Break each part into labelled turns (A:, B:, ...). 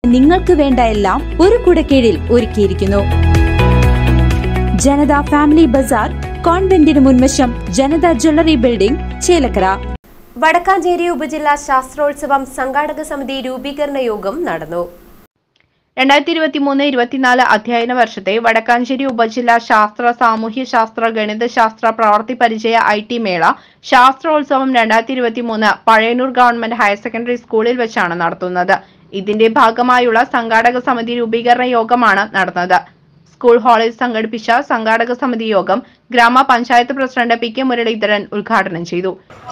A: നിങ്ങൾക്ക് വേണ്ട എല്ലാം ഒരു കുടക്കീഴിൽ ഒരുക്കിയിരിക്കുന്നു. ജനത ഫാമിലി ബസാർ, കോൺവെന്റിന് മുൻവശം, ജനത ജ്വല്ലറി ബിൽഡിംഗ്, ചേലക്കര.
B: വടക്കാഞ്ചേരി ഉപജില്ലാ ശാസ്ത്രോത്സവം സംഘാടക സമിതി രൂപീകരണ യോഗം നടന്നു.
C: 2023-24 അധ്യയന വർഷത്തെ വടക്കാഞ്ചേരി ഉപജില്ലാ ശാസ്ത്ര, സാമൂഹ്യശാസ്ത്ര, ഗണിതശാസ്ത്ര, പ്രവൃത്തി പരിചയ IT മേള ശാസ്ത്രോത്സവം 2023 പഴയന്നൂർ ഗവൺമെന്റ് ഹയർ സെക്കൻഡറി സ്കൂളിൽ വെച്ചാണ് നടത്തുന്നത്. ഇതിന്റെ ഭാഗമായുള്ള സംഘാടക സമിതി രൂപീകരണ യോഗമാണ് നടന്നത്. സ്കൂൾ ഹാളിൽ സംഘടിപ്പിച്ച സംഘാടക സമിതി യോഗം ഗ്രാമപഞ്ചായത്ത് പ്രസിഡന്റ് PK മുരളീധരൻ ഉദ്ഘാടനം ചെയ്തു.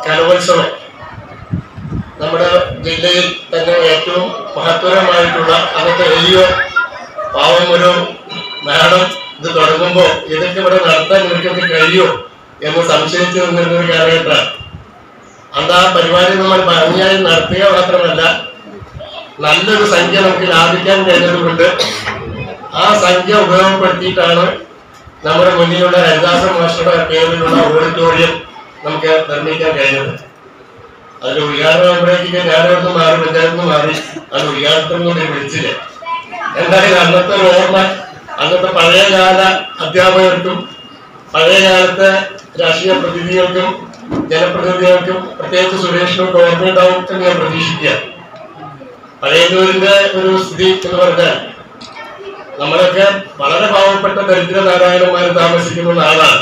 D: നമ്മുടെ ജില്ലയിൽ തന്നെ ഏറ്റവും മഹത്വരമായിട്ടുള്ള അന്നത്തെ വലിയ പാവം ഒരു മേളം ഇത് തുടങ്ങുമ്പോൾ ഇതൊക്കെ ഇവിടെ നടത്താൻ ഇവർക്കൊക്കെ കഴിയോ എന്ന് സംശയിച്ചു നിന്നിരുന്ന ഒരു കാലഘട്ടമാണ്. അന്ന് ആ പരിപാടി നമ്മൾ ഭംഗിയായി നടത്തുക മാത്രമല്ല, നല്ലൊരു സംഖ്യ നമുക്ക് ലാഭിക്കാൻ കഴിഞ്ഞതുകൊണ്ട് ആ സംഖ്യ ഉപയോഗപ്പെടുത്തിയിട്ടാണ് നമ്മുടെ മുന്നിലുള്ള ഹരിദാസൻ മാസ്റ്ററുടെ പേരിലുള്ള ഓഡിറ്റോറിയം നമുക്ക് നിർമ്മിക്കാൻ കഴിഞ്ഞത്. അതിൽ ഉദ്ഘാടനമാകുമ്പോഴേക്ക് ഞാനവിടുന്ന് മാറി, പഞ്ചായത്ത് മാറി, അത് ഉദ്ഘാടനത്തിനും കൂടി വിളിച്ചില്ല. എന്തായാലും അന്നത്തെ ഒരു ഓർമ്മ അന്നത്തെ പഴയകാല അധ്യാപകർക്കും പഴയകാലത്തെ രാഷ്ട്രീയ പ്രതിനിധികൾക്കും ജനപ്രതിനിധികൾക്കും പ്രത്യേകിച്ച് സുരേഷിനും ഓർമ്മയുണ്ടാവും എന്ന് ഞാൻ പ്രതീക്ഷിക്കുക. പഴയന്നൂരിന്റെ ഒരു സ്ഥിതി എന്ന് പറഞ്ഞാൽ നമ്മളൊക്കെ വളരെ പാവപ്പെട്ട ദരിദ്ര നാരായണന്മാർ താമസിക്കുന്ന നാടാണ്.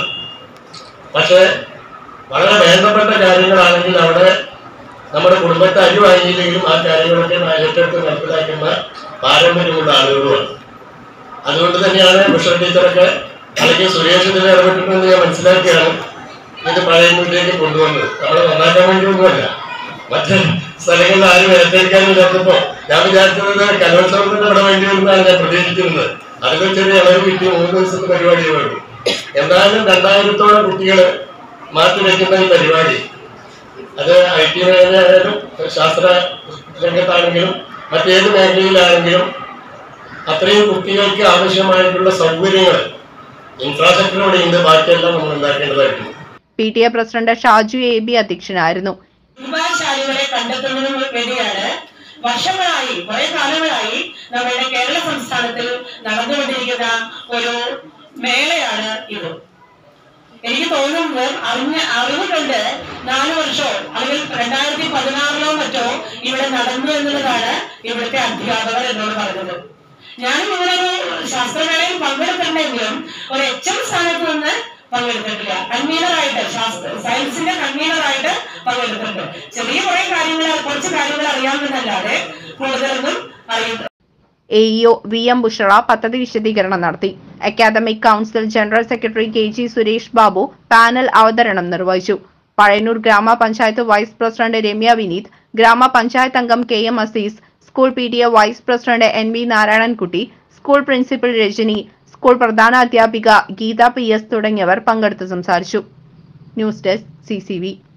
D: പക്ഷെ വളരെ വേണ്ടപ്പെട്ട കാര്യങ്ങളാണെങ്കിൽ അവിടെ നമ്മുടെ കുടുംബത്തെ അരി വാങ്ങിയില്ലെങ്കിലും ആ കാര്യങ്ങളൊക്കെ ഏറ്റെടുത്ത് നടപ്പിലാക്കുന്ന പാരമ്പര്യമുള്ള ആളുകളുമാണ്. അതുകൊണ്ട് തന്നെയാണ് മിഷൻ ടീച്ചറൊക്കെ അല്ലെങ്കിൽ സുരേഷ് ഇതിൽ ഇടപെട്ടിട്ടുണ്ടെന്ന് ഞാൻ മനസ്സിലാക്കിയാണ് ഇത് പഴയന്നൂരിലേക്ക് കൊണ്ടുവന്നത്. നമ്മളെ നന്നാക്കാൻ വേണ്ടിയൊന്നുമല്ല, മറ്റേ സ്ഥലങ്ങളിൽ ആരും ഏറ്റെടുക്കാനില്ലാത്തപ്പോൾ ഞാൻ വിചാരിച്ചത് കലോത്സവത്തിന് ഇവിടെ വേണ്ടി വരുന്നതാണ് ഞാൻ പ്രതീക്ഷിച്ചിരുന്നത്. അതിൽ ചെറിയ ഇളവ് കിട്ടി 3 ദിവസത്തെ പരിപാടി വേണ്ടു. എന്തായാലും 2000-ഓളം കുട്ടികൾ മാറ്റിവെക്കുന്ന ഈ പരിപാടി അത് IT മേഖലയായാലും ശാസ്ത്ര രംഗത്താണെങ്കിലും മറ്റേത് മേഖലയിലാണെങ്കിലും അത്രയും കുട്ടികൾക്ക് ആവശ്യമായിട്ടുള്ള സൗകര്യങ്ങൾ ഇൻഫ്രാസ്ട്രക്ചറോടെ ഉണ്ട്. ബാക്കിയെല്ലാം നമ്മൾ ഉണ്ടാക്കേണ്ടതായിട്ടുണ്ട്.
C: PTA പ്രസിഡന്റ് ഷാജു AB അധ്യക്ഷനായിരുന്നു.
E: പ്രതിഭാശാലികളെ കണ്ടെത്തുന്നതിന് വേണ്ടിയാണ് വർഷങ്ങളായി, കുറെ കാലങ്ങളായി നമ്മുടെ കേരള സംസ്ഥാനത്തിൽ നടന്നുകൊണ്ടിരിക്കുന്ന ഒരു മേളയാണ് ഇത്. എനിക്ക് തോന്നുന്നത് അറിവുകൊണ്ട് 4 വർഷമോ അല്ലെങ്കിൽ 2016-ലോ മറ്റോ ഇവിടെ നടന്നു എന്നുള്ളതാണ് ഇവിടുത്തെ അധ്യാപകർ എന്നോട് പറഞ്ഞത്. ഞാനും ഇങ്ങനൊരു ശാസ്ത്രമേളയിൽ പങ്കെടുത്തിട്ടുണ്ടെങ്കിലും ഒരു HM സ്ഥാനത്ത് നിന്ന് പങ്കെടുത്തിട്ടില്ല. കൺവീനറായിട്ട്, സയൻസിന്റെ കൺവീനറായിട്ട് പങ്കെടുത്തിട്ടുണ്ട്. ചെറിയ കുറച്ച് കാര്യങ്ങൾ അറിയാമെന്നല്ലാതെ കൂടുതലൊന്നും അറിയുന്നു.
C: AEO VM ബുഷറ പദ്ധതി വിശദീകരണം നടത്തി. Academic council general secretary KG Suresh Babu panel അവതരണം നിർവഹിച്ചു. പഴയന്നൂർ ഗ്രാമപഞ്ചായത്ത് വൈസ് പ്രസിഡന്റ് രമ്യ വിനീത്, ഗ്രാമപഞ്ചായത്ത് അംഗം KM Azeez, school PTA vice president NV Narayanankutty, school principal Rajani, school പ്രധാന അധ്യാപിക ഗീത PS തുടങ്ങിയവർ പങ്കെടുത്ത് സംസാരിച്ചു. News desk CCV.